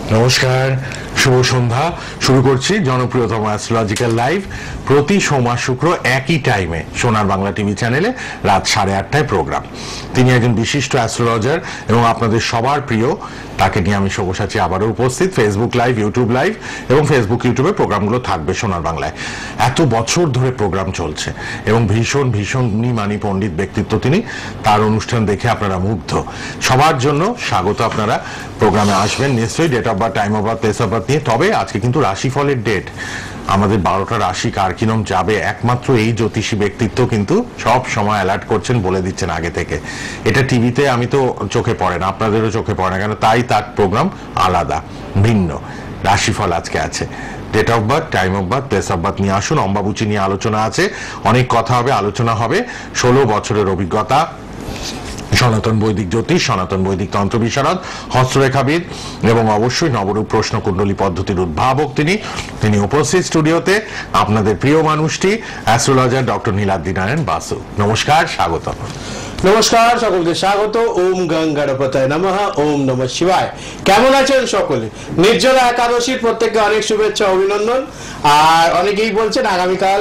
নমস্কার, শুভ সন্ধ্যা। শুরু করছি জনপ্রিয়তম অ্যাস্ট্রোলজিক্যাল লাইভ প্রতি সোমবার শুক্র একই টাইমে সোনার বাংলা টিভি চ্যানেলে রাত 8:30টায় প্রোগ্রাম। তিনি একজন বিশিষ্ট অ্যাস্ট্রোলজার এবং আপনাদের সবার প্রিয়, তাকে নিয়ে আমি সব্যসাচী আবারও উপস্থিত। ফেসবুক লাইভ, ইউটিউব লাইভ এবং ফেসবুক ইউটিউবে প্রোগ্রামগুলো থাকবে সোনার বাংলায়। এত বছর ধরে প্রোগ্রাম চলছে এবং ভীষণ ভীষণ মানি পণ্ডিত ব্যক্তিত্ব তিনি। তার অনুষ্ঠান দেখে আপনারা মুগ্ধ। সবার জন্য স্বাগত। আপনারা প্রোগ্রামে আসবেন নিশ্চয়ই, date of birth, time of birth, place of birth নিয়ে। তবে আজকে কিন্তু রাশিফলের ডেট, আমাদের 12টা রাশি কার কিরম যাবে একমাত্র এই জ্যোতিষী ব্যক্তিত্ব কিন্তু সব সময় অ্যালার্ট করছেন, বলে দিচ্ছেন আগে থেকে। এটা টিভিতে আমি তো চোখে পড়ে না, আপনাদেরও চোখে পড়ে না কেন, তাই তার প্রোগ্রাম আলাদা, ভিন্ন। রাশিফল আজকে আছে, date of birth, time of birth, place of birth নিয়ে আসুন। অম্বাবুচি নিয়ে আলোচনা আছে, অনেক কথা হবে, আলোচনা হবে। 16 বছরের অভিজ্ঞতা, সনাতন বৈদিক জ্যোতিষ, সনাতন বৈদিক তন্ত্র বিশারদ, হস্তরেখাবিদ এবং অবশ্যই নবরূপ প্রশ্নকুণ্ডলী পদ্ধতির উদ্ভাবক তিনি উপস্থিত স্টুডিওতে। আপনাদের প্রিয় মানুষটি অ্যাস্ট্রোলজার ডক্টর নীলাদ্রি নারায়ণ বাসু। নমস্কার, স্বাগত। নমস্কার, সকলকে স্বাগত। ওম গঙ্গারপতায় নমঃ, ওম নমঃ শিবায়। কেমন আছেন সকলে? নির্জলা একাদশীর প্রত্যেককে অনেক শুভেচ্ছা, অভিনন্দন। আর অনেকেই বলছেন আগামীকাল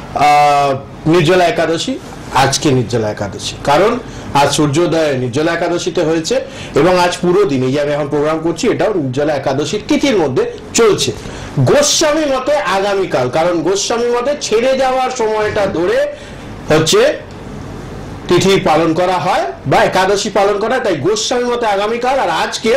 নির্জলা একাদশী, আজকে নির্জলা একাদশী, কারণ আজ সূর্যোদয় নির্জলা একাদশীতে হয়েছে এবং আজ পুরো দিন এই যে আমি এখন প্রোগ্রাম করছি এটাও নির্জলা একাদশীর তিথির মধ্যে চলছে। গোস্বামী মতে আগামীকাল, কারণ গোস্বামী মতে ছেড়ে যাওয়ার সময়টা ধরে হচ্ছে তিথি পালন করা হয় বা একাদশী পালন করা হয়, তাই গোস্বামী মতে আগামীকাল। আর আজকে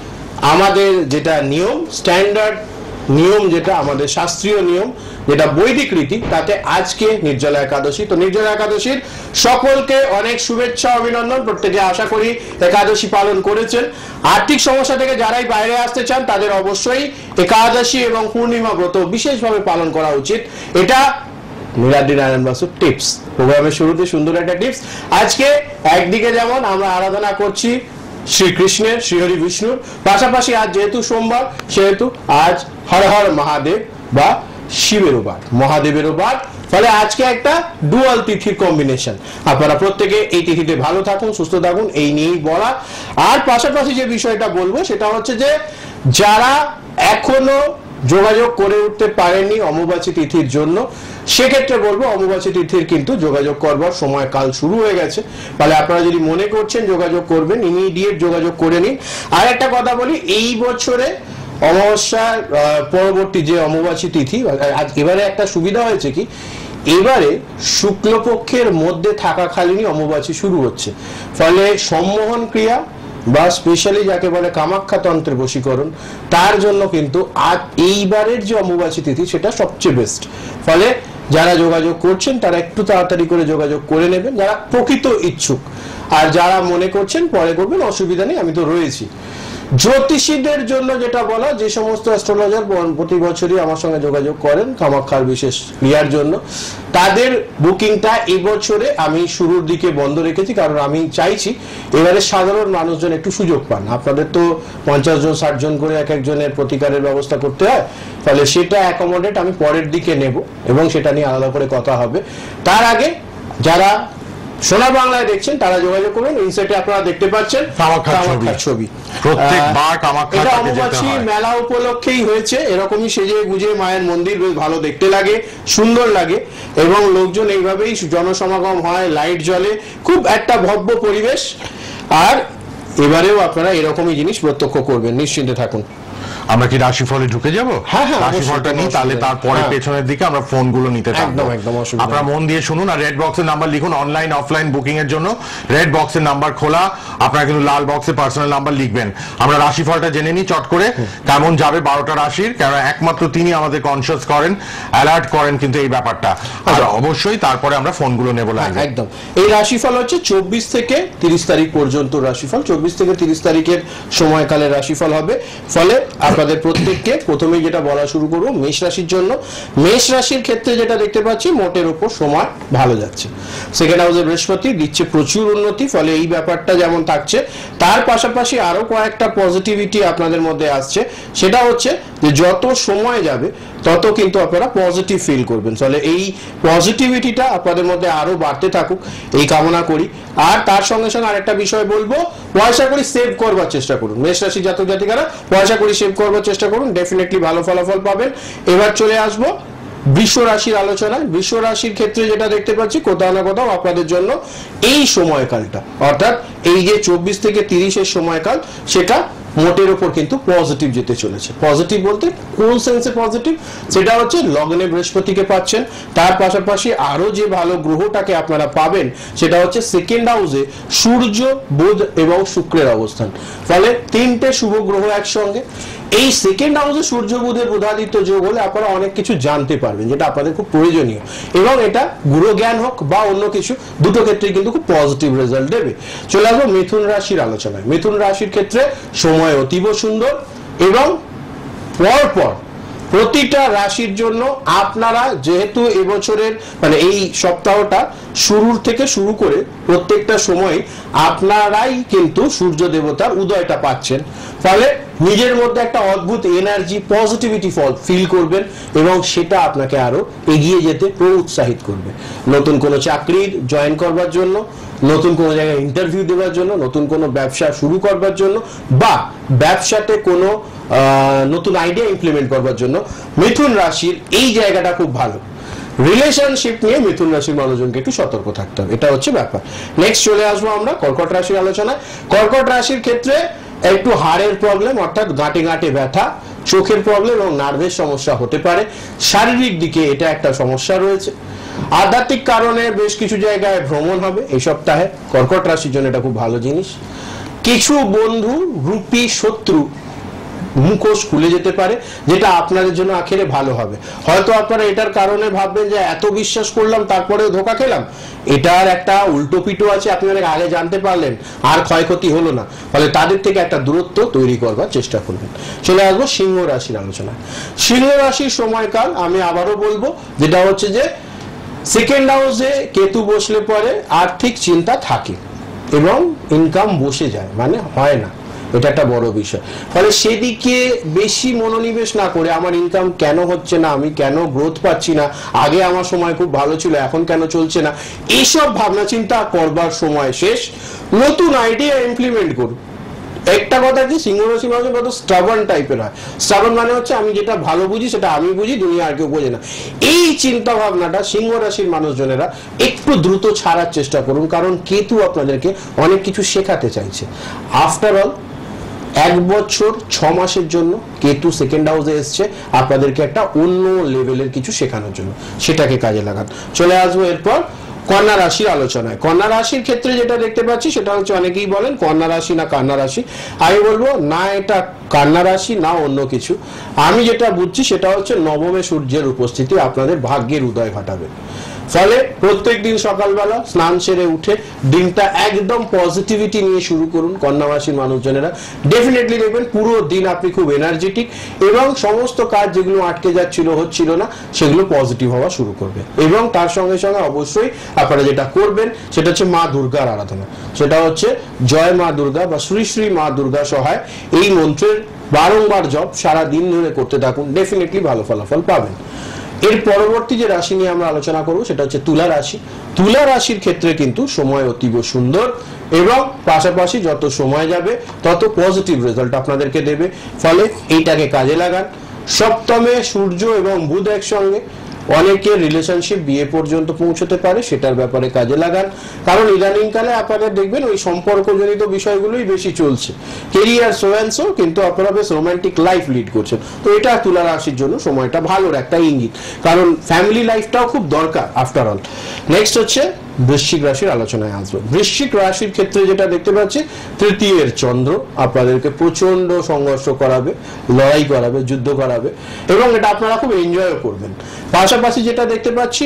আমাদের যেটা নিয়ম, স্ট্যান্ডার্ড নিয়ম, যেটা আমাদের শাস্ত্রীয় নিয়ম, যেটা বৈদিক রীতি, তাতে আজকে নির্জলা একাদশী। তো নির্জলা একাদশীর সকলকে অনেক শুভেচ্ছা, অভিনন্দন। প্রত্যেকে আশা করি একাদশী পালন করেছেন। আর্থিক সমস্যা থেকে যারাই বাইরে আসতে চান তাদের অবশ্যই একাদশী এবং পূর্ণিমা ব্রত বিশেষভাবে পালন করা উচিত। এটা নীলাদ্রি নারায়ণ বাসুর টিপস। প্রোগ্রামের শুরুতে সুন্দর একটা টিপস। আজকে একদিকে যেমন আমরা আরাধনা করছি শ্রীকৃষ্ণের, শ্রীহরি বিষ্ণুর, পাশাপাশি আজ যেহেতু সোমবার সেহেতু আজ হর হর মহাদেব বা শিবেরও বার, মহাদেবেরও বার। ফলে আজকে একটা ডুয়াল তিথির কম্বিনেশন। আপনারা প্রত্যেকে এই তিথিতে ভালো থাকুন, সুস্থ থাকুন, এই নিয়েই বলা। আর পাশাপাশি যে বিষয়টা বলবো সেটা হচ্ছে যে যারা এখনো যোগাযোগ করে উঠতে পারেননি অমাবাসী তিথির জন্য, সেক্ষেত্রে বলবো অমাবাসী তিথির কিন্তু যোগাযোগ করবার সময়কাল শুরু হয়ে গেছে। ফলে আপনারা যদি মনে করছেন যোগাযোগ করবেন, ইমিডিয়েট যোগাযোগ করে নিন। আর একটা কথা বলি, এই বছরে অমাবস্যার পরবর্তী যে অমাবাসী তিথি, এবারে একটা সুবিধা হয়েছে কি, এবারে শুক্লপক্ষের মধ্যে থাকাকালীনই অমাবাসী শুরু হচ্ছে। ফলে সম্মোহন ক্রিয়া বা স্পেশালি যাকে বলে কামাখ্যা তন্ত্রের বশীকরণ, তার জন্য কিন্তু আজ এইবারের যে অমাবাসী তিথি সেটা সবচেয়ে বেস্ট। ফলে যারা যোগাযোগ করছেন তারা একটু তাড়াতাড়ি করে যোগাযোগ করে নেবেন, যারা প্রকৃত ইচ্ছুক। আর যারা মনে করছেন পরে করবেন, অসুবিধা নেই, আমি তো রয়েছি। জ্যোতিষীদের জন্য যেটা বলা, যে সমস্ত অ্যাস্ট্রোলজার প্রতি বছরই আমার সঙ্গে যোগাযোগ করেন কামাখ্যার বিশেষ ক্রিয়ার জন্য, তাদের বুকিংটা এবছরে আমি শুরুর দিকে বন্ধ রেখেছি। কারণ আমি চাইছি এবারে সাধারণ মানুষজন একটু সুযোগ পান। আপনাদের তো 50 জন 60 জন করে এক একজনের প্রতিকারের ব্যবস্থা করতে হয়। ফলে সেটা অ্যাকোমোডেট আমি পরের দিকে নেব এবং সেটা নিয়ে আলাদা করে কথা হবে। তার আগে যারা সোনার বাংলায় দেখছেন তারা যোগাযোগ করুন। ইনসাইটে আপনারা দেখতে পাচ্ছেন কামাখ্যার ছবি। এটা অমাবাসী মেলা উপলক্ষেই হয়েছে। এরকমই সেজে গুজে মায়ের মন্দির, বেশ ভালো দেখতে লাগে, সুন্দর লাগে এবং লোকজন এইভাবেই জনসমাগম হয়, লাইট জ্বলে, খুব একটা ভব্য পরিবেশ। আর এবারেও আপনারা এরকমই জিনিস প্রত্যক্ষ করবেন, নিশ্চিন্তে থাকুন। আমরা কি রাশিফলে ঢুকে যাব? হ্যাঁ, রাশিফলটা নিই, তাহলে তারপরে পেছনের দিকে আমরা ফোনগুলো নিতে থাকবো। আপনারা মন দিয়ে শুনুন আর রেড বক্সের নাম্বার লিখুন অনলাইন অফলাইন বুকিং এর জন্য। রেড বক্সের নাম্বার খোলা, আপনারা কিন্তু লাল বক্সে পার্সোনাল নাম্বার লিখবেন। আমরা রাশিফলটা জেনে নিই চট করে কেমন যাবে 12টা রাশির, কারণ একমাত্র তিনি আমাদের কনসিয়াস করেন, অ্যালার্ট করেন কিন্তু এই ব্যাপারটা। আর অবশ্যই তারপরে আমরা ফোনগুলো নেব লাইভে। একদম। এই রাশিফল হচ্ছে 24 থেকে 30 তারিখ পর্যন্ত রাশিফল। 24 থেকে 30 তারিখের সময়কালের রাশিফল হবে। ফলে আপনাদের প্রত্যেককে প্রথমেই যেটা বলা শুরু করবো মেষ রাশির জন্য। মেষ রাশির ক্ষেত্রে যেটা দেখতে পাচ্ছি, মোটের উপর সময় ভালো যাচ্ছে। সেকেন্ড হাউসে বৃহস্পতি দিচ্ছে প্রচুর উন্নতি। ফলে এই ব্যাপারটা যেমন থাকছে, তার পাশাপাশি আরো কয়েকটা পজিটিভিটি আপনাদের মধ্যে আসছে। সেটা হচ্ছে যে যত সময় যাবে তত কিন্তু আপনারা পজিটিভ ফিল করবেন। ফলে এই পজিটিভিটিটা আপনাদের মধ্যে আরো বাড়তে থাকুক এই কামনা করি। আর তার সঙ্গে সঙ্গে আরেকটা বিষয় বলবো, পয়সা করি সেভ করবার চেষ্টা করুন। মেষ রাশি জাতক জাতিকারা পয়সা করি সেভ করবার চেষ্টা করুন, ডেফিনেটলি ভালো ফলাফল পাবেন। এবার চলে আসবো বৃষ রাশির আলোচনায়। বৃষ রাশির ক্ষেত্রে যেটা দেখতে পাচ্ছি, কোথাও না কোথাও আপনাদের জন্য এই সময়কালটা, অর্থাৎ এই যে 24 থেকে 30-এর সময়কাল, সেটা মোটের ওপর কিন্তু পজিটিভ যেতে চলেছে। পজিটিভ বলতে কোন সেন্সে পজিটিভ? সেটা হচ্ছে লগ্নে বৃহস্পতিকে পাচ্ছেন, তার পাশাপাশি আরো যে ভালো গ্রহটাকে আপনারা পাবেন সেটা হচ্ছে সেকেন্ড হাউসে সূর্য, বুধ এবং শুক্রের অবস্থান। ফলে তিনটে শুভ গ্রহ একসঙ্গে। এই সেকেন্ড হাউসে সূর্য, বুধের বুধাদিত্য যোগ হলে আপনারা অনেক কিছু জানতে পারবেন, যেটা আপনাদের খুব প্রয়োজনীয়, এবং এটা গুরু জ্ঞান হোক বা অন্য কিছু, দুটো ক্ষেত্রে কিন্তু খুব পজিটিভ রেজাল্ট দেবে। চলে আসবো মিথুন রাশির আলোচনায়। মিথুন রাশির ক্ষেত্রে সময় অতীব সুন্দর, এবং পরপর প্রতিটা রাশির জন্য আপনারা যেহেতু এবছরের মানে এই সপ্তাহটা শুরুর থেকে শুরু করে প্রত্যেকটা সময় আপনারাই কিন্তু সূর্য দেবতার উদয়টা পাচ্ছেন, ফলে নিজের মধ্যে একটা অদ্ভুত এনার্জি, পজিটিভিটি ফিল করবেন, এবং সেটা আপনাকে আরো এগিয়ে যেতে প্রোৎসাহিত করবে। নতুন কোনো চাকরির জয়েন করবার জন্য, নতুন কোনো জায়গায় ইন্টারভিউ দেওয়ার জন্য, নতুন কোনো ব্যবসা শুরু করবার জন্য, বা ব্যবসাতে কোনো নতুন আইডিয়া ইমপ্লিমেন্ট করবার জন্য মিথুন রাশির এই জায়গাটা খুব ভালো। রিলেশনশিপ নিয়ে মিথুন রাশির মানুষজনকে একটু সতর্ক থাকতে হবে, এটা হচ্ছে ব্যাপার। নেক্সট চলে আসবো আমরা কর্কট রাশির আলোচনায়। কর্কট রাশির ক্ষেত্রে একটু হাড়ের প্রবলেম, অর্থাৎ গাঁটে গাঁটে ব্যথা, চোখের প্রবলেম এবং নার্ভের সমস্যা হতে পারে। শারীরিক দিকে এটা একটা সমস্যা রয়েছে। আধ্যাত্মিক কারণে বেশ কিছু জায়গায় ভ্রমণ হবে এই সপ্তাহে, কর্কট রাশির জন্য এটা খুব ভালো জিনিস। কিছু বন্ধু রূপী শত্রু মুখোশ খুলে যেতে পারে, যেটা আপনাদের জন্য আখেরে ভালো হবে। হয়তো আপনারা এটার কারণে ভাববেন যে এত বিশ্বাস করলাম তারপরেও ধোকা খেলাম, এটার একটা উল্টো পিটো আছে, আপনি অনেক আগে জানতে পারলেন, আর ক্ষয়ক্ষতি হলো না, ফলে তাদের থেকে একটা দূরত্ব তৈরি করবার চেষ্টা করবেন। চলে আসবো সিংহ রাশির আলোচনায়। সিংহ রাশির সময়কাল আমি আবারও বলবো, যেটা হচ্ছে যে সেকেন্ড হাউসে কেতু বসলে পরে আর্থিক চিন্তা থাকে এবং ইনকাম বসে যায়, মানে হয় না, এটা একটা বড় বিষয়। ফলে সেদিকে বেশি মনোনিবেশ না করে, আমার ইনকাম কেন হচ্ছে না, আমি কেন গ্রোথ পাচ্ছি না, আগে আমার সময় খুব ভালো ছিল এখন কেন চলছে না, এইসব ভাবনা চিন্তা করবার সময় শেষ। নতুন আইডিয়া ইমপ্লিমেন্ট করুন। একটা কথা কি, সিংহ রাশি মানুষ কত স্টাবার্ন টাইপের হয়। স্টাবার্ন মানে হচ্ছে আমি যেটা ভালো বুঝি সেটা আমি বুঝি, দুনিয়া আর কেউ বোঝে না। এই চিন্তা ভাবনাটা সিংহ রাশির মানুষজনেরা একটু দ্রুত ছাড়ার চেষ্টা করুন, কারণ কেতু আপনাদেরকে অনেক কিছু শেখাতে চাইছে। আফটার অল 1 বছর 6 মাসের জন্য কেতু সেকেন্ড হাউসে এসছে আপনাদেরকে একটা অন্য লেভেলের কিছু শেখানোর জন্য, সেটাকে কাজে লাগান। চলে আসবো এরপর কন্যা রাশির আলোচনায়। কন্যা রাশির ক্ষেত্রে যেটা দেখতে পাচ্ছি সেটা হচ্ছে, অনেকেই বলেন কন্যা রাশি না কন্যা রাশি, আমি বলবো না এটা কন্যা রাশি না অন্য কিছু। আমি যেটা বুঝছি সেটা হচ্ছে নবমে সূর্যের উপস্থিতি আপনাদের ভাগ্যের উদয় ঘটাবে। ফলে প্রত্যেক দিন সকালবেলা স্নান সেরে উঠে দিনটা একদম পজিটিভিটি নিয়ে শুরু করুন। কন্যা রাশির মানুষজনেরা ডেফিনেটলি দেখবেন পুরো দিন আপনি খুব এনার্জেটিক, এবং সমস্ত কাজ যেগুলো আটকে যাচ্ছিল, হচ্ছিল না, সেগুলো পজিটিভ হওয়া শুরু করবে। এবং তার সঙ্গে সঙ্গে অবশ্যই আপনারা যেটা করবেন সেটা হচ্ছে মা দুর্গার আরাধনা। সেটা হচ্ছে জয় মা দুর্গা বা শ্রী শ্রী মা দুর্গা সহায়, এই মন্ত্রের বারংবার জপ সারা দিন ধরে করতে থাকুন, ডেফিনেটলি ভালো ফলাফল পাবেন। এর পরবর্তী যে রাশি নিয়ে আমরা আলোচনা করব সেটা হচ্ছে তুলা রাশি। তুলা রাশির ক্ষেত্রে কিন্তু সময় অতীব সুন্দর, এবং পাশাপাশি যত সময় যাবে তত পজিটিভ রেজাল্ট আপনাদেরকে দেবে। ফলে এইটাকে কাজে লাগান। সপ্তমে সূর্য এবং বুধ একসঙ্গে, অনেকের রিলেশনশিপ বিয়ে পর্যন্ত পৌঁছতে পারে, সেটার ব্যাপারে কাজে লাগান। কারণ ইদানিংকালে আপনারা দেখবেন ওই সম্পর্কজনিত বিষয়গুলোই বেশি চলছে, কেরিয়ার সো অ্যান্ড সো, কিন্তু আপনারা বেশ রোমান্টিক লাইফ লিড করছেন। তো এটা তুলা রাশির জন্য সময়টা ভালোর একটা ইঙ্গিত, কারণ ফ্যামিলি লাইফটাও খুব দরকার আফটার অল। নেক্সট হচ্ছে বৃশ্চিক রাশির আলোচনায় আসবে। বৃশ্চিক রাশির ক্ষেত্রে যেটা দেখতে পাচ্ছি, তৃতীয়ের চন্দ্র আপনাদেরকে প্রচন্ড সংঘর্ষ করাবে, লড়াই করাবে, যুদ্ধ করাবে, এবং এটা আপনারা খুব এনজয় করবেন। পাশাপাশি যেটা দেখতে পাচ্ছি,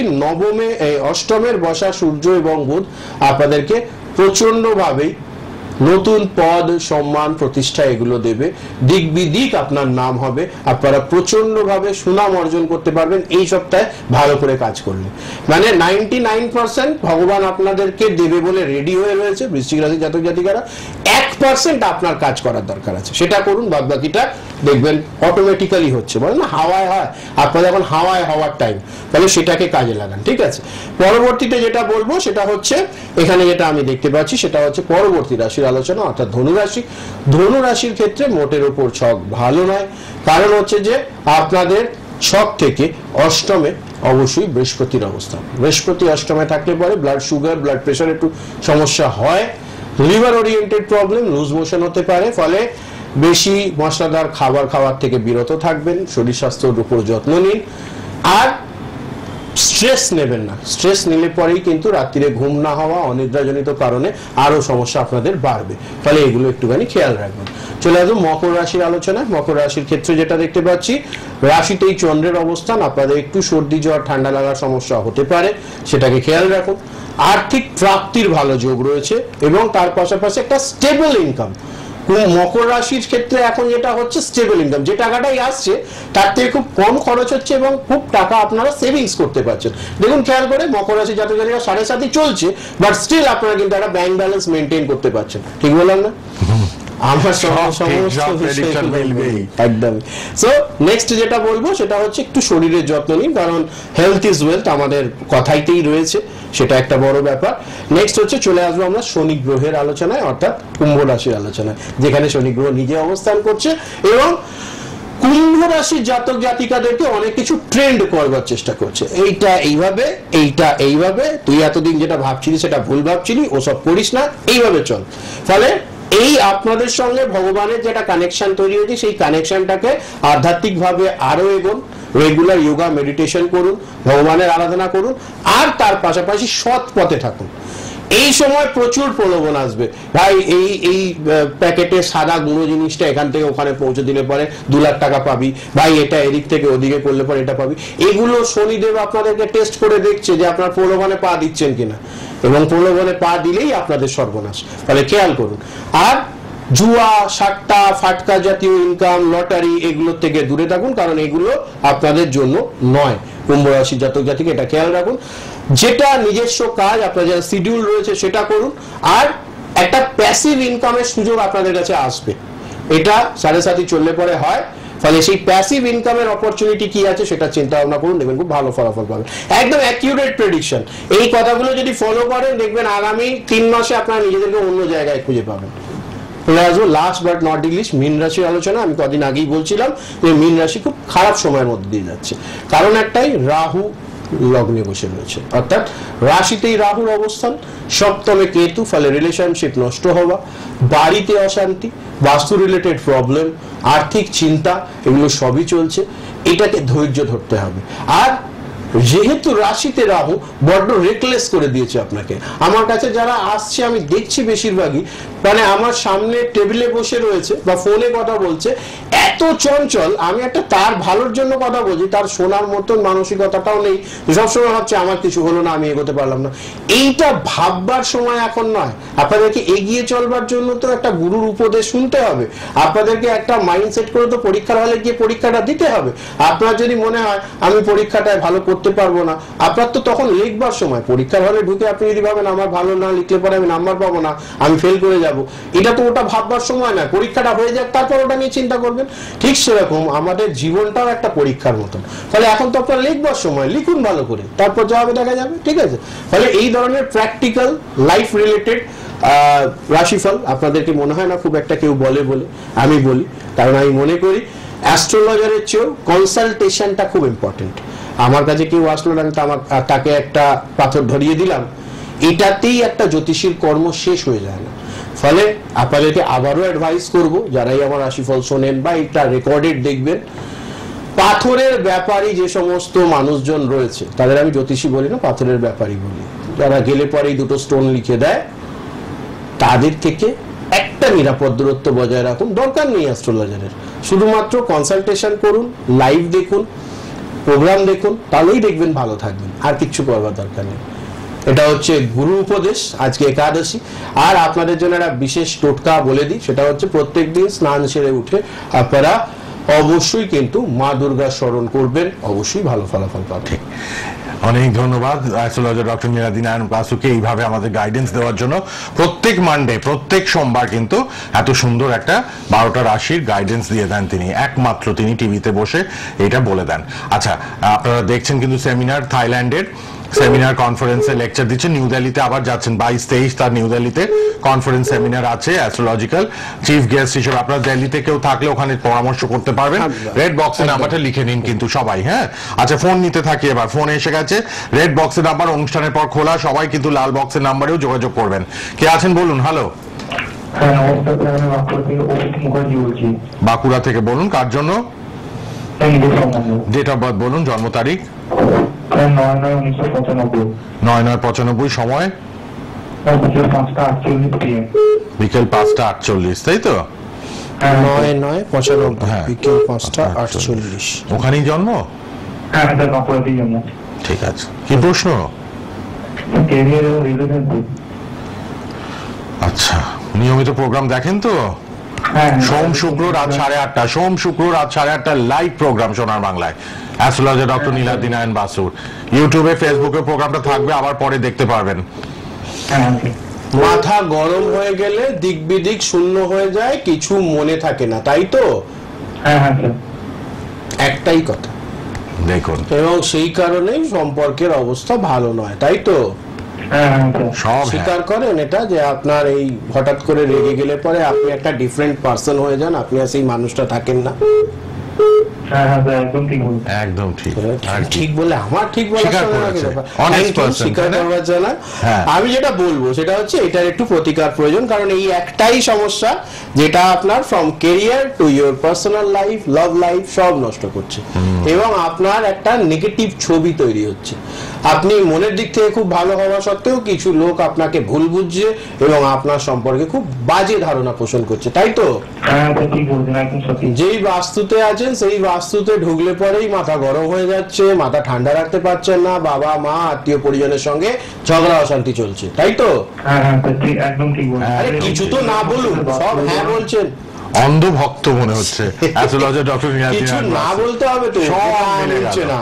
অষ্টমের বসা সূর্য এবং বুধ আপনাদেরকে প্রচন্ড ভাবেই নতুন পদ, সম্মান, প্রতিষ্ঠা এগুলো দেবে। দিক বিদিক আপনার নাম হবে, আপনারা প্রচন্ড ভাবে সুনাম অর্জন করতে পারবেন এই সপ্তাহে ভালো করে কাজ করলে। মানে 99% ভগবান আপনাদেরকে দেবে বলে রেডি হয়ে রয়েছে। বৃশ্চিক রাশির জাতক জাতিকারা 1% আপনার কাজ করার দরকার আছে, সেটা করুন, বাদ বাকিটা দেখবেন অটোমেটিক্যালি হচ্ছে। বলে না হাওয়ায় হয়, আপনাদের এখন হাওয়ায় হওয়ার টাইম, তাহলে সেটাকে কাজে লাগান, ঠিক আছে। পরবর্তীতে যেটা বলবো সেটা হচ্ছে, এখানে যেটা আমি দেখতে পাচ্ছি সেটা হচ্ছে পরবর্তী রাশির আলোচনা, অর্থাৎ ধনুরাশি। ধনুরাশির ক্ষেত্রে মোটের উপর ছক ভালো নয়, কারণ হচ্ছে যে আপনাদের ছক থেকে অষ্টমে অবশ্যই বৃহস্পতির অবস্থান। বৃহস্পতি অষ্টমে থাকলে পরে ব্লাড সুগার, ব্লাড প্রেশার একটু সমস্যা হয়, liver oriented problem, loose motion হতে পারে। ফলে বেশি মশলাদার খাবার খাওয়ার থেকে বিরত থাকবেন, শরীর স্বাস্থ্যের উপর যত্ন নিন, আর স্ট্রেস নেবেন না। স্ট্রেস নিলে পরেই কিন্তু রাত্রিরে ঘুম না হওয়া, অনিদ্রাজনিত কারণে আরো সমস্যা আপনাদের বাড়বে। ফলে এগুলো একটুখানি খেয়াল রাখবেন। চলে আসবো মকর রাশির আলোচনা। মকর রাশির ক্ষেত্রে যেটা দেখতে পাচ্ছি, রাশিতেই চন্দ্রের অবস্থান, আপনাদের একটু সর্দি জ্বর ঠান্ডা লাগার সমস্যা হতে পারে, সেটাকে খেয়াল রাখুন। আর্থিক প্রাপ্তির ভালো যোগ রয়েছে এবং তার পাশাপাশি একটা স্টেবল ইনকাম। মকর রাশির ক্ষেত্রে এখন যেটা হচ্ছে স্টেবল ইনকাম, যে টাকাটাই আসছে তার থেকে খুব কম খরচ হচ্ছে এবং খুব টাকা আপনারা সেভিংস করতে পারছেন। দেখুন খেয়াল করে, মকর রাশি জাতক জাতিকা 7.5 চলছে, বাট স্টিল আপনারা কিন্তু একটা ব্যাংক ব্যালেন্স মেনটেন করতে পারছেন। ঠিক বললাম না? আমার একদম। সো নেক্সট যেটা বলবো সেটা হচ্ছে একটু শরীরের যত্ন নিন, কারণ হেলথ ইজ ওয়েলথ আমাদের কথাইতেই রয়েছে, সেটা একটা বড় ব্যাপার। নেক্সট হচ্ছে চলে আসবো আমরা শনি গ্রহের আলোচনায়, অর্থাৎ কুম্ভ রাশির আলোচনায়, যেখানে শনি গ্রহ নিজে অবস্থান করছে এবং কুম্ভ রাশির জাতক জাতিকাদেরকে অনেক কিছু ট্রেন্ড করবার চেষ্টা করছে। এইটা এইভাবে, এইটা এইভাবে, তুই এতদিন যেটা ভাবছিলি সেটা ভুল ভাবছিলি, ওসব করিস না, এইভাবে চল। ফলে এই আপনাদের সঙ্গে ভগবানের যেটা কানেকশন তৈরি হয়েছে, সেই কানেকশনটাকে আধ্যাত্মিক ভাবে আরো এগোন, রেগুলার যোগা মেডিটেশন করুন, ভগবানের আরাধনা করুন, আর তার পাশাপাশি সৎ পথে থাকুন। এই সময় প্রচুর প্রলোভন আসবে, ভাই এই প্যাকেটে সাদা গুঁড়ো জিনিসটা এখান থেকে ওখানে পৌঁছে দিলে পরে 2 লাখ টাকা পাবি, ভাই এটা এদিক থেকে ওদিকে করলে পরে এটা পাবি। এগুলো শনিদেব আপনাদেরকে টেস্ট করে দেখছে যে আপনার প্রলোভনে পা দিচ্ছেন কিনা, এবং প্রলোভনে পা দিলেই আপনাদের সর্বনাশ। ফলে খেয়াল করুন। আর জুয়া, সাট্টা, ফাটকা জাতীয় ইনকাম, লটারি, এগুলোর থেকে দূরে থাকুন, কারণ এগুলো আপনাদের জন্য নয়। কুম্ভ রাশি জাতক জাতিকে এটা খেয়াল রাখুন। যেটা নিজস্ব কাজ, আপনার যারা শিডিউল রয়েছে সেটা করুন, আর একটা প্যাসিভ ইনকামের সুযোগ আপনাদের কাছে আসবে। এটা 7.5 চললে পরে হয়। ফলে সেই প্যাসিভ ইনকামের অপরচুনিটি কি আছে সেটা চিন্তা ভাবনা করুন, দেখবেন খুব ভালো ফলাফল পাবেন। একদম অ্যাকিউরেট প্রেডিকশন। এই কথাগুলো যদি ফলো করেন, দেখবেন আগামী 3 মাসে আপনারা নিজেদেরকে অন্য জায়গায় খুঁজে পাবেন। লাস্ট বাট নট লিস্ট মীন রাশির আলোচনা। আমি কদিন আগেই বলছিলাম যে মীন রাশি খুব খারাপ সময়ের মধ্যে দিয়ে যাচ্ছে, কারণ একটাই, রাহু লগ্নে বসে রয়েছে, অর্থাৎ রাশিতেই রাহুর অবস্থান, সপ্তমে কেতু। ফলে রিলেশনশিপ নষ্ট হওয়া, বাড়িতে অশান্তি, বাস্তু রিলেটেড প্রবলেম, আর্থিক চিন্তা, এগুলো সবই চলছে। এটাকে ধৈর্য ধরতে হবে। আর যেহেতু রাশিতে রাহু বড্ড রেকলেস করে দিয়েছে আপনাকে, আমার কাছে যারা আসছে আমি দেখছি বেশিরভাগই, মানে আমার সামনে টেবিলে বসে রয়েছে বা ফোনে কথা বলছে, এত চঞ্চল। আমি একটা তার ভালোর জন্য কথা বলছি, তার শোনার মতন মানসিকতাটাও নেই, সবসময় ভাবছে আমার কিছু হলো না, আমি এগোতে পারলাম না। এইটা ভাববার সময় এখন নয়। আপনাদেরকে এগিয়ে চলবার জন্য তো একটা গুরুর উপদেশ শুনতে হবে, আপনাদেরকে একটা মাইন্ড সেট করে তো পরীক্ষার হলে গিয়ে পরীক্ষাটা দিতে হবে। আপনার যদি মনে হয় আমি পরীক্ষাটায় ভালো করতে পারবো না, আপনার তো তখন লিখবার সময়, পরীক্ষার হলে ঢুকে আপনি যদি ভাবেন আমার ভালো না লিখলে পরে আমি নাম্বার পাবো না, আমি ফেল করে যাব, এটা তো ওটা ভাববার সময় না। পরীক্ষাটা হয়ে যাক, তারপর ওটা নিয়ে চিন্তা করবেন। ঠিক সেরকম আমাদের জীবনটাও একটা পরীক্ষার মতন। ফলে এখন তো আপনার লিখবার সময়, লিখুন ভালো করে, তারপর যা হবে দেখা যাবে, ঠিক আছে? ফলে এই ধরনের প্র্যাকটিক্যাল লাইফ রিলেটেড রাশিফল আপনাদেরকে মনে হয় না খুব একটা কেউ বলে বলে আমি বলি, কারণ আমি মনে করি অ্যাস্ট্রোলজারের চেয়েও কনসালটেশনটা খুব ইম্পর্টেন্ট। আমার কাছে কেউ আসলো না, তাকে একটা পাথর ধরিয়ে দিলাম, এটাতেই একটা জ্যোতিষীর কর্ম শেষ হয়ে যায় না। ফলে আপনাদেরকে আবারও অ্যাডভাইস করব, যারাই আমার রাশিফল শোনেন বা এটা রেকর্ডেড দেখবেন, পাথরের ব্যাপারী যে সমস্ত মানুষজন রয়েছে তাদের আমি জ্যোতিষী বলি না, পাথরের ব্যাপারী বলি, যারা গেলে পরেই 2টো স্টোন লিখে দেয়, তাদের থেকে একটা নিরাপদ দূরত্ব বজায় রাখুন। দরকার নেই অ্যাস্ট্রোলজারের, শুধুমাত্র কনসালটেশন করুন, লাইভ দেখুন, প্রোগ্রাম দেখুন, তাহলেই দেখবেন ভালো থাকবেন, আর কিচ্ছু করবার দরকার নেই। এটা হচ্ছে গুরু উপদেশ আজকে একাদশী। আর আপনাদের জন্য একটা বিশেষ টোটকা বলে দিই, সেটা হচ্ছে প্রত্যেকদিন স্নান সেরে উঠে আপনারা অবশ্যই কিন্তু মা দুর্গার স্মরণ করবেন, অবশ্যই ভালো ফলাফল পাবেন। অনেক ধন্যবাদ অ্যাস্ট্রোলজার ডক্টর নীলাদ্রি নারায়ণ বাসুকে এইভাবে আমাদের গাইডেন্স দেওয়ার জন্য। প্রত্যেক মানডে, প্রত্যেক সোমবার কিন্তু এত সুন্দর একটা 12টা রাশির গাইডেন্স দিয়ে দেন তিনি, একমাত্র তিনি টিভিতে বসে এটা বলে দেন। আচ্ছা, আপনারা দেখছেন কিন্তু সেমিনার থাইল্যান্ডের সেমিনার কনফারেন্সে লেকচার দিচ্ছেন, নিউ দিল্লিতে আবার যাচ্ছেন 22-23 তার নিউ দিল্লিতে কনফারেন্স সেমিনার আছে অ্যাস্ট্রোলজিক্যাল, চিফ গেস্ট হিসেবে আপনারা দিল্লিতে কেউ থাকলে ওখানে পরামর্শ করতে পারবেন। রেড বক্সের নাম্বারটা লিখে নিন কিন্তু সবাই, হ্যাঁ। আচ্ছা, ফোন নিতে থাকি এবার, ফোন এসে গেছে। রেড বক্সের নাম্বার অনুষ্ঠানের পর খোলা, সবাই কিন্তু লাল বক্সের নাম্বারেও যোগাযোগ করবেন। কে আছেন বলুন। হ্যালো, হ্যাঁ নমস্কার স্যার, আমি বাঁকুড়া থেকে অভিজিৎ মুখার্জি বলছি। বাঁকুড়া থেকে বলুন, কার জন্য? নিজের সম্বন্ধে। ডেট অফ বার্থ বলুন, জন্ম তারিখ। স্যার 9/9/1995। 9/9/95, সময় বিকেল 5:48 PM। বিকেল 5:48, তাই তো? 9/9/95 হ্যাঁ। বিকেল 5:48। ওখানেই জন্ম? হ্যাঁ স্যার, বাঁকুড়াতেই জন্ম। ঠিক আছে, কি প্রশ্ন? ক্যারিয়ার এবং রিলেশনশিপ। আচ্ছা, নিয়মিত প্রোগ্রাম দেখেন তো? হ্যাঁ, সোম শুক্র রাত 8:30, সোম শুক্র রাত 8:30 লাইভ প্রোগ্রাম সোনার বাংলায়, অ্যাস্ট্রোলজার ডক্টর নীলাদ্রি নারায়ণ বাসুর। ইউটিউবে ফেসবুকে প্রোগ্রামটা থাকবে, আবার পরে দেখতে পারবেন। হ্যাঁ। মাথা গরম হয়ে গেলে দিক বিদিক শূন্য হয়ে যায়, কিছু মনে থাকে না, তাই তো? হ্যাঁ হ্যাঁ স্যার। একটাই কথা, দেখুন এবং সেই কারণেই সম্পর্কের অবস্থা ভালো নয়, তাই তো? হ্যাঁ হ্যাঁ স্যার। সব হ্যাঁ। স্বীকার করেন এটা, যে আপনার এই হঠাৎ করে রেগে গেলে পরে আপনি একটা ডিফারেন্ট পার্সন হয়ে যান, আপনি আর সেই মানুষটা থাকেন না। হ্যাঁ হ্যাঁ স্যার, একদম ঠিক বলছেন। একদম ঠিক। আর কি? ঠিক বলে আমার ঠিক বলার স্বীকার সঙ্গে করেছে। লাগে ব্যাপার। Honest Thank you, person, স্বীকার তাই না? করবার জন্য। হ্যাঁ। আমি যেটা বলবো সেটা হচ্ছে এটার একটু প্রতিকার প্রয়োজন, কারণ এই একটাই সমস্যা যেটা আপনার from career to your personal life, love life সব নষ্ট করছে, এবং আপনার একটা নেগেটিভ ছবি তৈরি হচ্ছে। আপনি মনের দিক থেকে খুব ভালো হওয়া সত্ত্বেও কিছু লোক আপনাকে ভুল বুঝছে এবং আপনার সম্পর্কে খুব বাজে ধারণা পোষণ করছে, তাই তো? হ্যাঁ স্যার, ঠিক বলছেন, একদম সঠিক। যেই বাস্তুতে আছেন সেই বাস্তুতে ঢুকলে পরেই মাথা গরম হয়ে যাচ্ছে, মাথা ঠান্ডা রাখতে পারছেন না, বাবা মা আত্মীয় পরিজনের সঙ্গে ঝগড়া অশান্তি চলছে, তাই তো? হ্যাঁ হ্যাঁ স্যার, ঠিক, একদম ঠিক বলছেন। আরে কিছু তো না বলুন, সব হ্যাঁ বলছেন। অন্ধ ভক্ত মনে হচ্ছে অ্যাস্ট্রোলজার ডক্টর নীলাদ্রি কিছু নারায়ণ না বাসুর। বলতে হবে তো, সব না মিলে বলছে গেল। না।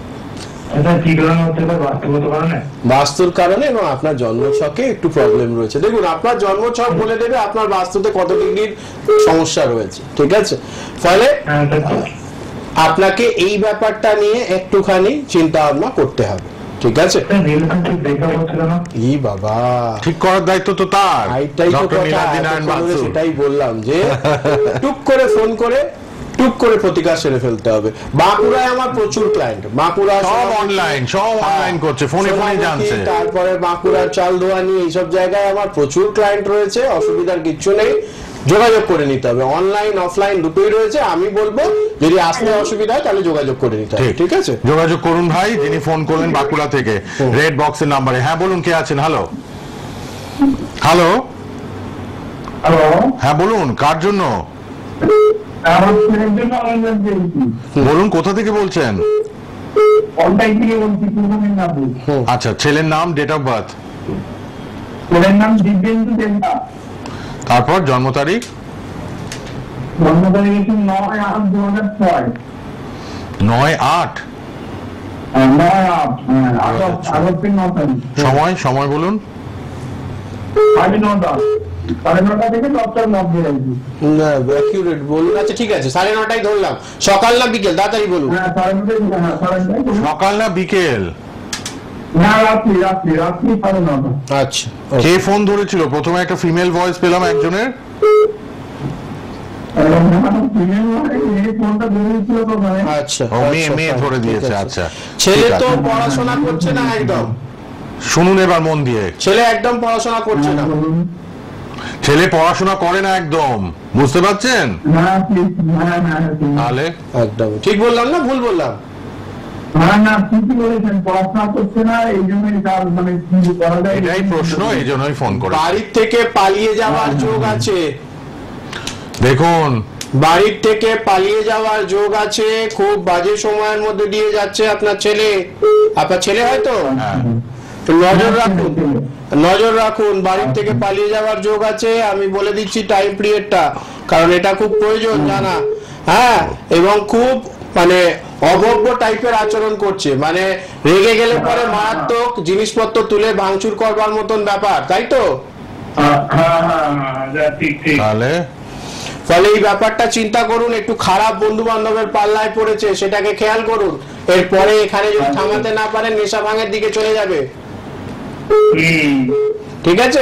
এটা কি কারণে হচ্ছে স্যার? বাস্তবগত কারণে। বাস্তুর কারণে, এবং আপনার জন্মছকে একটু প্রবলেম রয়েছে। দেখুন, আপনার জন্মছক বলে দেবে আপনার বাস্তুতে কত ডিগ্রির সমস্যা রয়েছে, ঠিক আছে? ফলে হ্যাঁ স্যার, ঠিক। আপনাকে এই ব্যাপারটা নিয়ে একটুখানি চিন্তা ভাবনা করতে হবে, ঠিক আছে? স্যার রিলেশনশিপ ব্রেকআপ হচ্ছিল না। ই বাবা, ঠিক করার দায়িত্ব তো তার, এইটাই তো ডক্টর কথা, নীলাদ্রি নারায়ণ এতক্ষণ ধরে বাসুর। সেটাই বললাম যে টুক করে ফোন করে টুক করে প্রতিকার সেরে ফেলতে হবে। বাঁকুড়ায় আমার প্রচুর ক্লায়েন্ট, বাঁকুড়া সব অনলাইন, সব অনলাইন করছে, ফোনে ফোনে জানছে। তারপরে বাঁকুড়ার চালদোয়ানি, এইসব জায়গায় আমার প্রচুর ক্লায়েন্ট রয়েছে, অসুবিধার কিচ্ছু নেই, যোগাযোগ করে নিতে হবে। অনলাইন অফলাইন দুটোই রয়েছে। আমি বলবো যদি আসতে অসুবিধা হয় তাহলে যোগাযোগ করে নিতে হবে, ঠিক আছে? যোগাযোগ করুন ভাই, যিনি ফোন করলেন বাঁকুড়া থেকে রেড বক্সের নাম্বারে। হ্যাঁ বলুন, কে আছেন? হ্যালো হ্যালো, হ্যালো, হ্যাঁ বলুন, কার জন্য? আমার ছেলের জন্য অনলাইন দিয়েছি। বলুন, কোথা থেকে বলছেন? অনলাইন থেকে বলছি, পূর্ব মেদিনীপুর। আচ্ছা, ছেলের নাম, ডেট অফ বার্থ, ছেলের নাম দিব্যেন্দু দেবনা। তারপর জন্ম তারিখ। জন্ম তারিখ 9/8/2006। 9/8। 9/8, হ্যাঁ, আগস্টের 9 তারিখ। সময়, সময় বলুন। 9:30 9:30 থেকে 10টার মধ্যে আর কি। না, accurate বলুন। আচ্ছা ঠিক আছে, 9:30 ধরলাম। সকাল না বিকেল, তাড়াতাড়ি বলুন। হ্যাঁ, 9:30, হ্যাঁ, 9:30। সকাল না বিকেল? না, রাত্রি 9:30। আচ্ছা, কে ফোন ধরেছিল? প্রথমে একটা ফিমেল ভয়েস পেলাম একজনের। ফোনটা ধরেছিল তো মানে। আচ্ছা, ও, মেয়ে আচ্ছা, মেয়ে fine, ধরে ঠিক দিয়েছে। আছে। আচ্ছা, ছেলে ঠিক তো আছে। পড়াশোনা করছে না একদম, শুনুন এবার মন দিয়ে। ছেলে একদম পড়াশোনা করছে না। ছেলে পড়াশোনা করে না একদম, বুঝতে পারছেন? না, ঠিক, না, তাহলে একদম ঠিক বললাম না ভুল বললাম? না, ঠিকই বলেছেন, পড়াশোনা করছে না, এই জন্যই তার মানে কি করা যায়। এটাই প্রশ্ন, এই জন্যই ফোন করে। বাড়ির থেকে পালিয়ে যাওয়ার যোগ আছে, দেখুন, বাড়ির থেকে পালিয়ে যাওয়ার যোগ আছে, খুব বাজে সময়ের মধ্যে দিয়ে যাচ্ছে আপনার ছেলে। আপনার ছেলে হয়তো, হ্যাঁ, তো নজর রাখুন, নজর রাখুন। বাড়ির থেকে পালিয়ে যাওয়ার যোগ আছে, আমি বলে দিচ্ছি টাইম পিরিয়ডটা, কারণ এটা খুব প্রয়োজন জানা। হ্যাঁ, এবং খুব মানে অভব্য টাইপের আচরণ করছে, মানে রেগে গেলে পরে মারাত্মক জিনিসপত্র তুলে ভাঙচুর করবার মতন ব্যাপার, তাই তো? হ্যাঁ, ঠিক ঠিক। তাহলে ফলে এই ব্যাপারটা চিন্তা করুন, একটু খারাপ বন্ধু বান্ধবের পাল্লায় পড়েছে সেটাকে খেয়াল করুন। এরপরে এখানে যদি থামাতে না পারেন নেশা ভাঙের দিকে চলে যাবে। ঠিক আছে,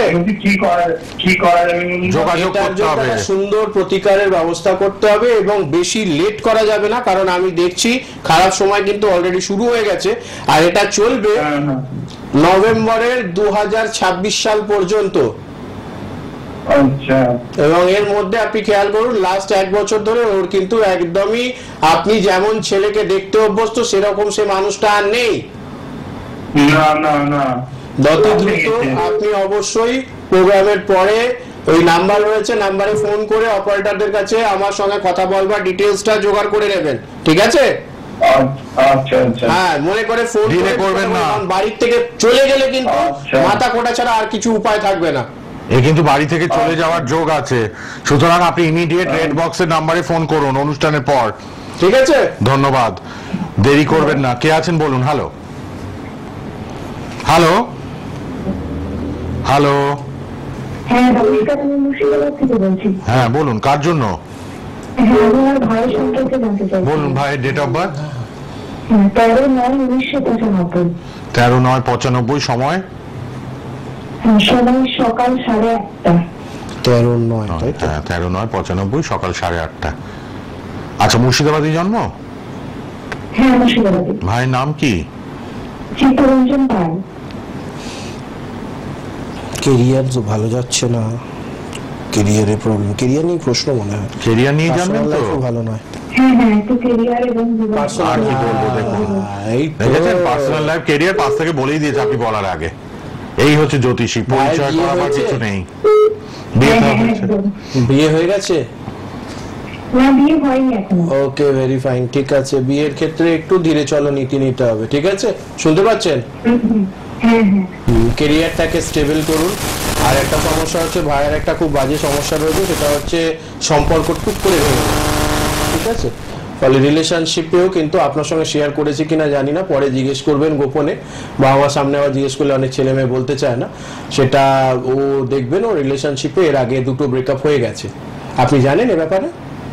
যোগাযোগ এটার করতে জন্য হবে। একটা সুন্দর প্রতিকারের ব্যবস্থা করতে হবে এবং বেশি লেট করা যাবে না, কারণ আমি দেখছি খারাপ সময় কিন্তু অলরেডি শুরু হয়ে গেছে আর এটা চলবে নভেম্বরের 2026 সাল পর্যন্ত। আচ্ছা, এবং এর মধ্যে আপনি খেয়াল করুন লাস্ট 1 বছর ধরে ওর কিন্তু একদমই আপনি যেমন ছেলেকে দেখতে অভ্যস্ত সেরকম সে মানুষটা আর নেই। না না না, যত দ্রুত আপনি অবশ্যই প্রোগ্রামের পরে ওই নাম্বার রয়েছে, নাম্বারে ফোন করে অপারেটরদের কাছে আমার সঙ্গে কথা বলবার ডিটেইলসটা জোগাড় করে নেবেন, ঠিক আছে? আচ্ছা আচ্ছা, হ্যাঁ, মনে করে ফোন Delay করবেন না। বাড়ির থেকে চলে গেলে কিন্তু আচ্ছা। মাথা কোটা ছাড়া আর কিছু উপায় থাকবে না। এ কিন্তু বাড়ি থেকে চলে যাওয়ার যোগ আছে, সুতরাং আপনি ইমিডিয়েট রেড বক্সের নাম্বারে ফোন করুন অনুষ্ঠানের পর। ঠিক আছে, ধন্যবাদ, দেরি করবেন না। কে আছেন বলুন। হ্যালো হ্যালো হ্যালো, হ্যাঁ নমস্কার, আমি মুর্শিদাবাদ থেকে বলছি। হ্যাঁ বলুন, কার জন্য? হ্যাঁ, আমি আমার ভাইয়ের সম্পর্কে জানতে চাই। বলুন ভাইয়ের ডেট অফ বার্থ। 13/9/1995। 13/9/95, সময়? সময় সকাল 8:30। 13/9, তাই তো? হ্যাঁ 13/9/95, সকাল 8:30। আচ্ছা, মুর্শিদাবাদী জন্ম? হ্যাঁ মুর্শিদাবাদে। ভাইয়ের নাম কি? চিত্তরঞ্জন পাল। কেরিয়ার তো ভালো যাচ্ছে না, কেরিয়ারের প্রবলেম, কেরিয়ার নিয়ে প্রশ্ন মনে হয়। কেরিয়ার নিয়ে জানবেন Personal তো? life ও ভালো নয়। হ্যাঁ হ্যাঁ, একটু কেরিয়ার এবং বিবাহ। আর কি বলবো দেখুন, দেখেছেন পার্সোনাল লাইফ কেরিয়ার পাশ থেকে বলেই দিয়েছে আপনি বলার আগে। এই হচ্ছে জ্যোতিষী, পরিচয় বিয়ে করাবার হয়েছে? কিছু নেই। বিয়ে হ্যাঁ তো হ্যাঁ, হয়েছে। একদম। বিয়ে হয়ে গেছে? না, বিয়ে হয়নি এখনো। ওকে, ভেরি ফাইন, ঠিক আছে। বিয়ের ক্ষেত্রে একটু ধীরে চলো নীতি নিতে হবে, ঠিক আছে? শুনতে পাচ্ছেন? হ্যাঁ হ্যাঁ, কেরিয়ারটাকে স্টেবল করুন। আর একটা সমস্যা হচ্ছে ভাইয়ের একটা খুব বাজে সমস্যা রয়েছে, সেটা হচ্ছে সম্পর্ক টুক করে ভেঙে যায়, ঠিক আছে? ফলে রিলেশনশিপেও কিন্তু আপনার সঙ্গে শেয়ার করেছি কিনা জানি না, পরে জিজ্ঞেস করবেন গোপনে, বাবা মার সামনে আবার জিজ্ঞেস করলে অনেক ছেলে মেয়ে বলতে চায় না, সেটা ও দেখবেন। ও রিলেশনশিপে এর আগে 2টো ব্রেকআপ হয়ে গেছে, আপনি জানেন এ ব্যাপারে?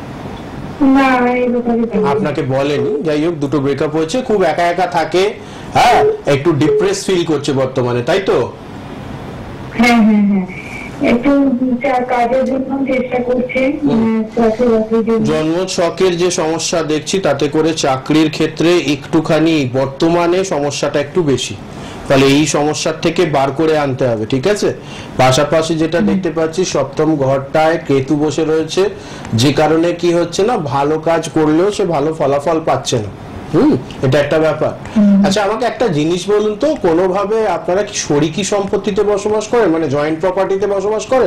না এই ব্যাপারে জানি না। আপনাকে বলেনি, যাই হোক 2টো ব্রেকআপ হয়েছে, খুব একা একা থাকে, হ্যাঁ, একটু ডিপ্রেস ফিল করছে বর্তমানে, তাই তো? হ্যাঁ হ্যাঁ হ্যাঁ, একটু কাজের জন্য চেষ্টা করছে, চাকরির জন্য। জন্ম ছকের যে সমস্যা দেখছি তাতে করে চাকরির ক্ষেত্রে একটুখানি বর্তমানে সমস্যাটা একটু বেশি, ফলে এই সমস্যার থেকে বার করে আনতে হবে, ঠিক আছে? পাশাপাশি যেটা দেখতে পাচ্ছি সপ্তম ঘরটায় কেতু বসে রয়েছে, যে কারণে কি হচ্ছে না, ভালো কাজ করলেও সে ভালো ফলাফল পাচ্ছে না। এটা একটা ব্যাপার। আচ্ছা, আমাকে একটা জিনিস বলুন তো, কোনোভাবে আপনারা কি শরিকি সম্পত্তিতে বসবাস করেন, মানে জয়েন্ট প্রপার্টিতে বসবাস করেন?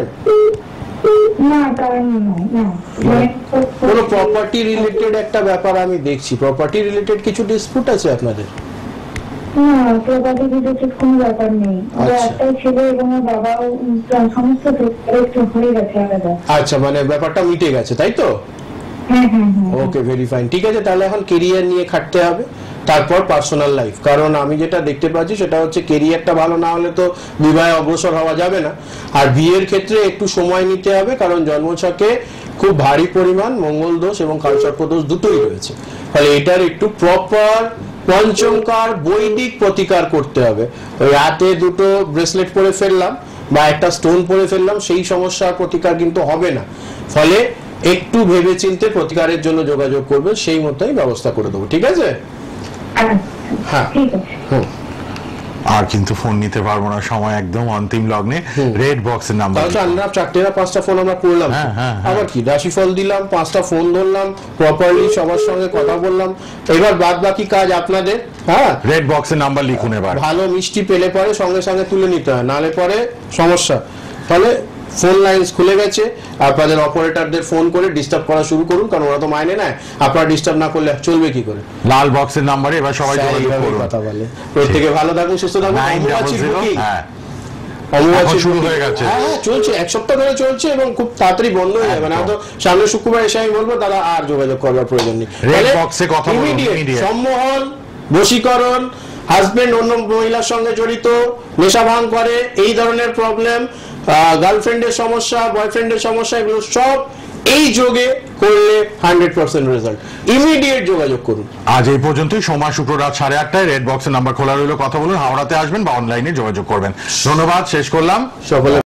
না, কারণ না, কোনো প্রপার্টি রিলেটেড একটা ব্যাপার আমি দেখছি, প্রপার্টি রিলেটেড কিছু ডিসপুট আছে আপনাদের? না, প্রপার্টি রিলেটেড কোনো ব্যাপার নেই। আচ্ছা। একটাই ছেলে এবং ওর বাবাও সমস্ত একটু হয়ে গেছে আলাদা। আচ্ছা, মানে ব্যাপারটা মিটে গেছে, তাই তো? হ্যাঁ হ্যাঁ হ্যাঁ। ওকে, ভেরি ফাইন, ঠিক আছে। তাহলে এখন কেরিয়ার নিয়ে খাটতে হবে, তারপর পার্সোনাল লাইফ। কারণ আমি যেটা দেখতে পাচ্ছি সেটা হচ্ছে কেরিয়ারটা ভালো না হলে তো বিবাহে অগ্রসর হওয়া যাবে না। আর বিয়ের ক্ষেত্রে একটু সময় নিতে হবে, কারণ জন্মছকে খুব ভারী পরিমাণ মঙ্গল দোষ এবং কালসর্প দোষ দুটোই রয়েছে, ফলে এটার একটু প্রপার পঞ্চমকার বৈদিক প্রতিকার করতে হবে। ওই হাতে 2টো ব্রেসলেট পরে ফেললাম বা একটা স্টোন পরে ফেললাম, সেই সমস্যার প্রতিকার কিন্তু হবে না। ফলে একটু ভেবেচিন্তে প্রতিকারের জন্য যোগাযোগ করবে, সেই মতোই ব্যবস্থা করে দেবো, ঠিক আছে? হ্যাঁ, ঠিক আছে। আর কিন্তু ফোন নিতে পারবো না, সময় একদম অন্তিম লগ্নে। রেড বক্সের নাম্বার। তাহলে আমরা 4টে না 5টা ফোন আমরা করলাম, হ্যাঁ, হ্যাঁ, হ্যাঁ। আবার কি রাশিফল দিলাম, 5টা ফোন ধরলাম, প্রপারলি সবার সঙ্গে কথা বললাম। এবার বাদ বাকি কাজ আপনাদের। হ্যাঁ, রেড বক্সের নাম্বার লিখুন এবার। ভালো মিষ্টি পেলে পরে সঙ্গে সঙ্গে তুলে নিতে হয়, নালে পরে সমস্যা। তাহলে ফোন লাইনস খুলে গেছে, আপনাদের অপারেটরদের ফোন করে ডিস্টার্ব করা শুরু করুন, কারণ ওরা তো মাইনে নেয়, আপনারা ডিস্টার্ব না করলে চলবে কি করে? লাল বক্সের নাম্বারে এবার সবাই যোগাযোগ এইভাবেই করুন। কথা বলে। প্রত্যেকে ভালো থাকুন, সুস্থ থাকুন। 900, হ্যাঁ, অম্বুবাচী এখন শুরু হয়ে গেছে। হ্যাঁ হ্যাঁ, চলছে, 1 সপ্তাহ ধরে চলছে এবং খুব তাড়াতাড়ি বন্ধ হয়ে যাবে না। একদম। তো সামনে শুক্রবার এসে আমি বলবো তারা আর যোগাযোগ করবার প্রয়োজন নেই। রেড তাহলে বক্সে কথা বলুন, immediate immediate। সম্মোহন, বশীকরণ, হাজবেন্ড অন্য মহিলার সঙ্গে জড়িত, নেশা ভাঙ করে, এই ধরনের প্রবলেম, গার্লফ্রেন্ডের সমস্যা, বয়ফ্রেন্ডের সমস্যা, এগুলো সব এই যোগে করলে 100% রেজাল্ট। ইমিডিয়েট যোগাযোগ করুন। আজ এই পর্যন্তই। সোমবার শুক্র রাত 8:30 রেড বক্সের নাম্বার খোলা রইল, কথা বলুন। হাওড়াতে আসবেন বা অনলাইনে যোগাযোগ করবেন। ধন্যবাদ, শেষ করলাম। সকলে